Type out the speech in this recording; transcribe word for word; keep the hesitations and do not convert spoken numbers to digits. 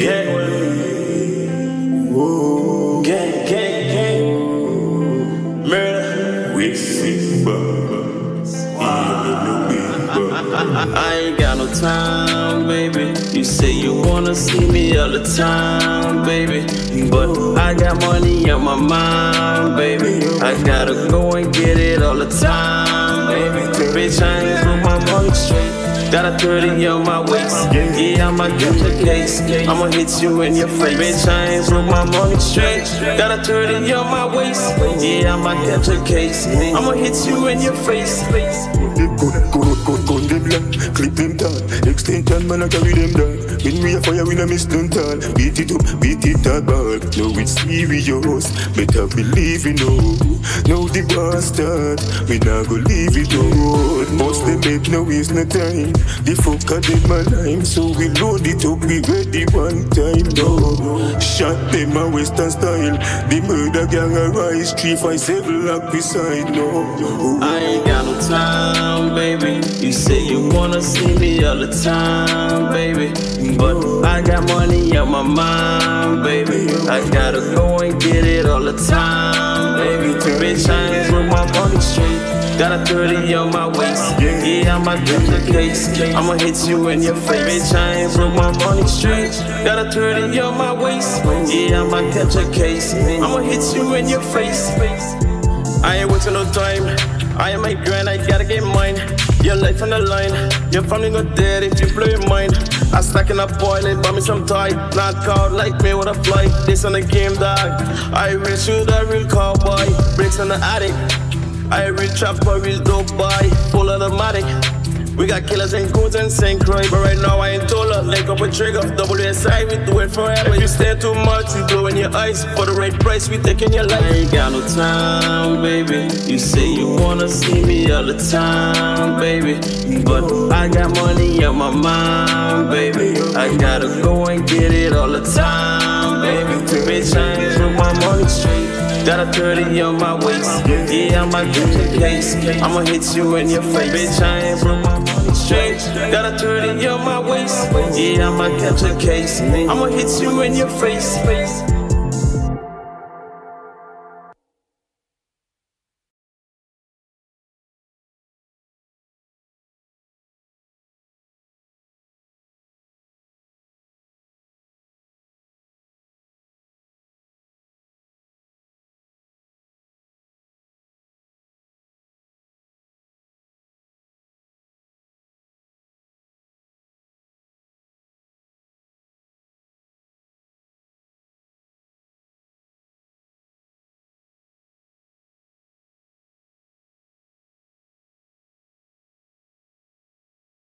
gang. Whoa, gang, gang, gang. Murder, we see bugs. I ain't got no time, baby. You say you wanna see me all the time, baby, but I got money on my mind, baby. I gotta go and get it all the time, baby. Bitch, I ain't put my money straight. Got a thirty on my waist. Yeah, I'ma get the case. I'ma hit you in your face. Bitch, I ain't put my money straight. Got a thirty on my waist. Yeah, I'ma get the case. I'ma hit you in your face. Gun, gun, gun, gun them long, clip them tall. Extension man I carry them down. When we a fire we no miss none tall. Beat it up, beat it up ball. Now it's serious, better believe it no. Now the war start, we not go leave it out. Must they make no waste no time. The fuck a dead my line, so we load it up, we ready one time no. Shot them a western style. The murder gang arise, three five seven lock beside no. I ain't got no time, baby. You say you wanna see me all the time, baby, but I got money on my mind, baby. I gotta go and get it all the time, baby. Bitch, I ain't put my money straight. Got a thirty on my waist. Yeah, I'ma get the case. I'ma hit you in your face. Bitch, I ain't put my money straight. Got a thirty on my waist. Yeah, I'ma catch a case. I'ma hit you in your face. I ain't wasting no time. I am my grind, I gotta get mine. Your life on the line, your family go dead if you blow your mind. I stack in a boil and buy me some tie. Knock out like me with a fly. This on the game, dog. I real shoot a real cowboy. Bricks on the attic. I real trap boy, real dope boy. Full automatic. We got killers and goons and Saint Croix, but right now I ain't told her. Link up with Trigga, W B R, we do it forever. If you stay too much, we blow in your eyes. For the right price, we taking your life. I ain't got no time, baby. You say you wanna see me all the time, baby, but I got money on my mind, baby. I gotta go and get it all the time, baby. Bitch, I ain't put my money straight. Got a thirty on my waist. Yeah, I'ma get the case. I'ma hit you in your face. Bitch, I ain't put my money straight. Got a thirty on my waist. Yeah, I'ma catch a case. I'ma hit you in your face.